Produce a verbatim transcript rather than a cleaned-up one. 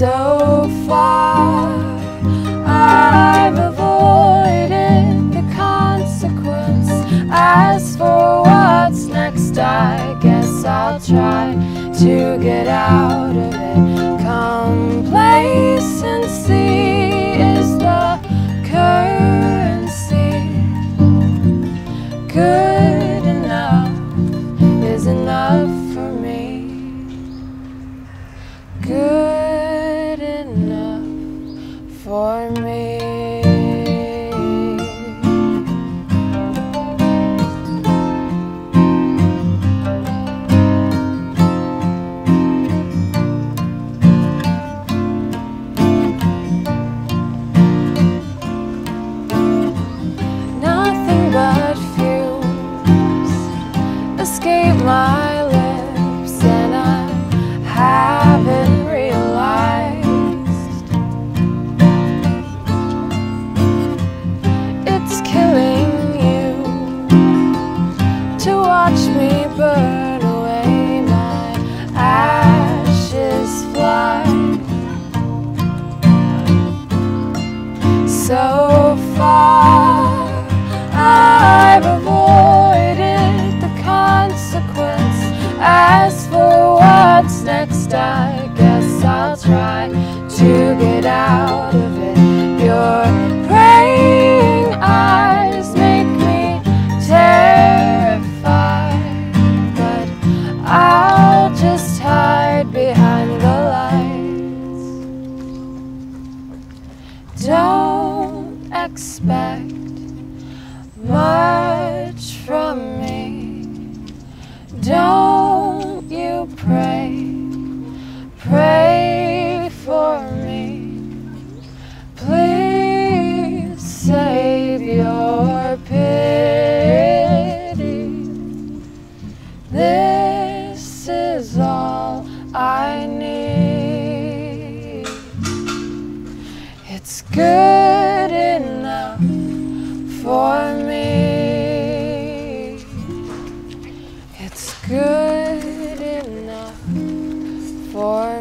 So far I've avoided the consequence. As for what's next, I guess I'll try to get out of it. Complacency is the currency. Good enough is enough for me. Good enough for me. Nothing but fumes escape my lips, and I haven't realized it's killing you to watch me burn away. My ashes fly. So far I've avoided the consequence. As for what's next, I guess I'll try to get out of it. Your praying eyes make me terrified, but I'll just hide behind the lights. Don't expect much from me. Don't you pray, pray for me. Please save your pity. This is all I need. It's good enough for me. It's good enough for